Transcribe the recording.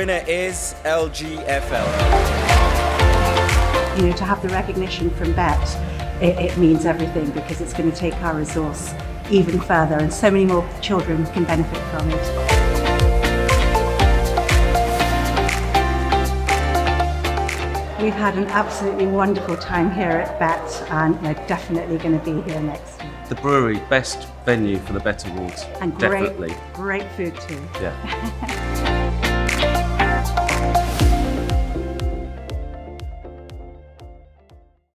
winner is LGfL. You know, to have the recognition from Bett, it means everything, because it's going to take our resource even further, and so many more children can benefit from it. We've had an absolutely wonderful time here at Bett, and we're definitely going to be here next year. The brewery, best venue for the Bett Awards. And definitely. Great food too. Yeah.